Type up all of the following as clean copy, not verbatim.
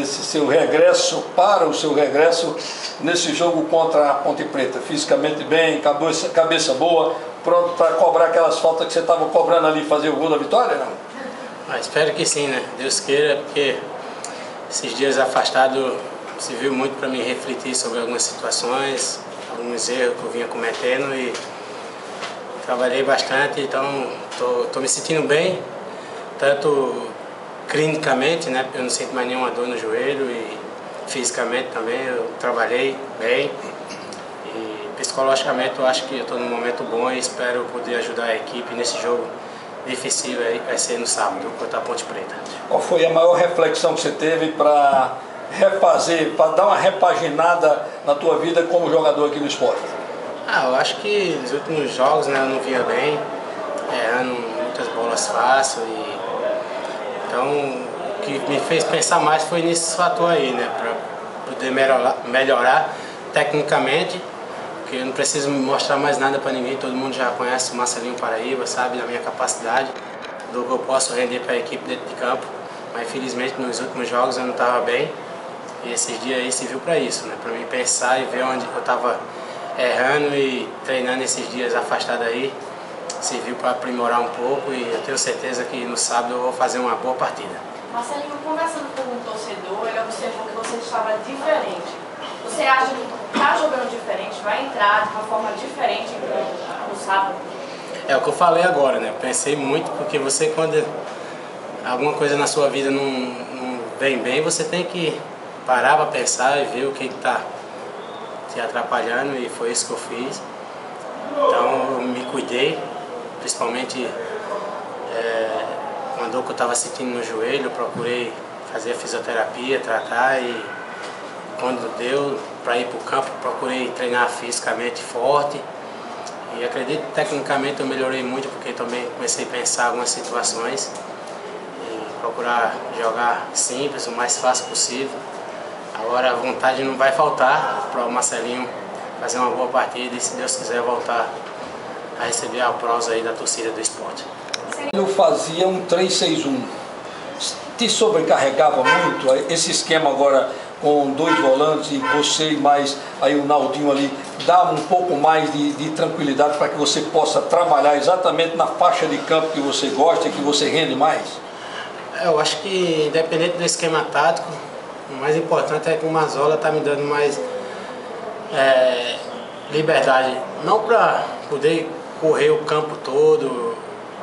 nesse seu regresso, para o seu regresso nesse jogo contra a Ponte Preta? Fisicamente bem, cabeça boa, pronto para cobrar aquelas faltas que você estava cobrando ali, fazer o gol da vitória, não? Espero que sim, né? Deus queira, porque esses dias afastado serviu muito para me refletir sobre algumas situações, alguns erros que eu vinha cometendo e trabalhei bastante, então tô me sentindo bem, tanto clinicamente, né, porque eu não sinto mais nenhuma dor no joelho, e fisicamente também eu trabalhei bem, e psicologicamente eu acho que eu estou num momento bom e espero poder ajudar a equipe nesse jogo difícil aí, vai ser no sábado contra a Ponte Preta. Qual foi a maior reflexão que você teve para refazer, para dar uma repaginada na tua vida como jogador aqui no esporte? Eu acho que nos últimos jogos, né, eu não vinha bem, errando muitas bolas fáceis, então o que me fez pensar mais foi nesse fator aí, né, para poder melhorar tecnicamente, porque eu não preciso mostrar mais nada para ninguém, todo mundo já conhece o Marcelinho Paraíba, sabe da minha capacidade, do que eu posso render para a equipe dentro de campo, mas infelizmente nos últimos jogos eu não estava bem, e esses dias aí serviu para isso, né, para mim pensar e ver onde eu estava errando, e treinando esses dias afastado aí, serviu para aprimorar um pouco, e eu tenho certeza que no sábado eu vou fazer uma boa partida. Marcelinho, conversando com um torcedor, ele observou que você estava diferente. Você acha que está jogando diferente, vai entrar de uma forma diferente no sábado? É o que eu falei agora, né? Eu pensei muito, porque você, quando alguma coisa na sua vida não vem bem, você tem que parar para pensar e ver o que está te atrapalhando, e foi isso que eu fiz. Então eu me cuidei, principalmente uma dor que eu estava sentindo no joelho, eu procurei fazer a fisioterapia, tratar, e quando deu para ir para o campo, procurei treinar fisicamente forte, e acredito que tecnicamente eu melhorei muito, porque também comecei a pensar algumas situações e procurar jogar simples, o mais fácil possível. Agora a vontade não vai faltar para o Marcelinho fazer uma boa partida e, se Deus quiser, voltar a receber a aplauso aí da torcida do esporte. Eu fazia um 3-6-1. Te sobrecarregava muito esse esquema agora com dois volantes e você e mais aí o Naldinho ali, dá um pouco mais de tranquilidade para que você possa trabalhar exatamente na faixa de campo que você gosta e que você rende mais? Eu acho que, independente do esquema tático, o mais importante é que o Mazzola está me dando mais liberdade, não para poder correr o campo todo,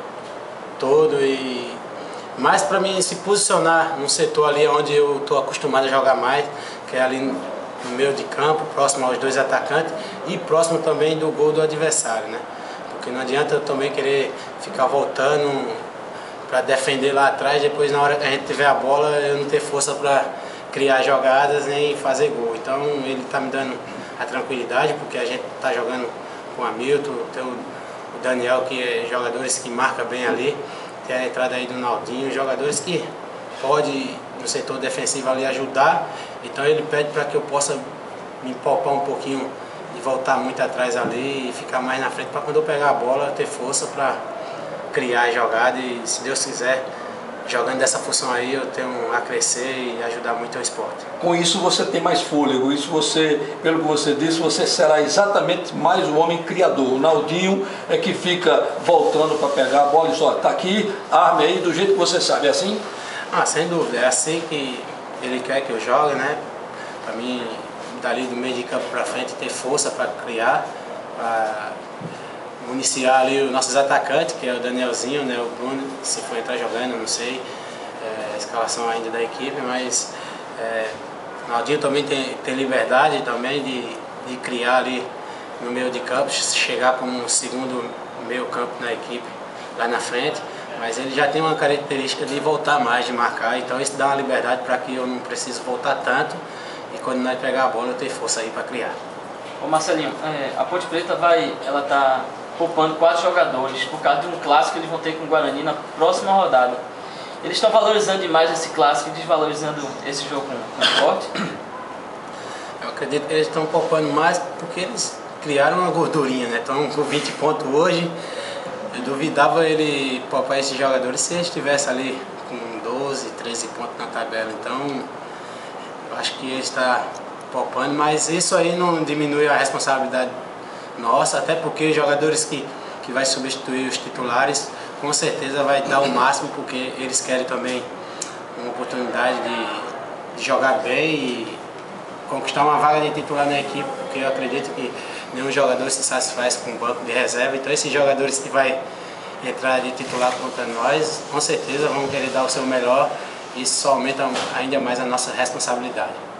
mas para mim se posicionar num setor ali onde eu estou acostumado a jogar mais, que é ali no meio de campo, próximo aos dois atacantes e próximo também do gol do adversário, né? Porque não adianta eu também querer ficar voltando para defender lá atrás, depois na hora que a gente tiver a bola eu não ter força para criar jogadas nem fazer gol. Então ele está me dando a tranquilidade, porque a gente está jogando com o Hamilton, tem o Daniel, que é jogadores que marcam bem ali, tem a entrada aí do Naldinho, jogadores que podem no setor defensivo ali ajudar, então ele pede para que eu possa me poupar um pouquinho de voltar muito atrás ali e ficar mais na frente, para quando eu pegar a bola ter força para criar jogada, e se Deus quiser, jogando dessa função aí eu tenho a crescer e ajudar muito o esporte. Com isso você tem mais fôlego, isso você, pelo que você disse, você será exatamente mais o homem criador. O Naldinho é que fica voltando para pegar a bola e só está aqui, arme aí do jeito que você sabe, é assim? Sem dúvida, é assim que ele quer que eu jogue, né? Para mim, dali do meio de campo para frente, ter força para criar, para municiar ali os nossos atacantes, que é o Danielzinho, né, o Bruno, se for entrar jogando, não sei, a escalação ainda da equipe, mas o Naldinho também tem liberdade também de criar ali no meio de campo, chegar como um segundo meio campo na equipe lá na frente, mas ele já tem uma característica de voltar mais, de marcar, então isso dá uma liberdade para que eu não preciso voltar tanto, e quando nós pegar a bola eu ter força aí para criar. Ô Marcelinho, a Ponte Preta ela tá poupando 4 jogadores por causa de um clássico que eles vão ter com o Guarani na próxima rodada. Eles estão valorizando demais esse clássico e desvalorizando esse jogo com o Sport? Eu acredito que eles estão poupando mais porque eles criaram uma gordurinha, né? Estão com 20 pontos hoje. Eu duvidava ele poupar esses jogadores se eles estivessem ali com 12, 13 pontos na tabela. Então acho que ele está poupando, mas isso aí não diminui a responsabilidade nossa, até porque os jogadores que vai substituir os titulares com certeza vai dar o máximo, porque eles querem também uma oportunidade de jogar bem e conquistar uma vaga de titular na equipe, porque eu acredito que nenhum jogador se satisfaz com o banco de reserva. Então esses jogadores que vai entrar de titular contra nós, com certeza vão querer dar o seu melhor, e isso só aumenta ainda mais a nossa responsabilidade.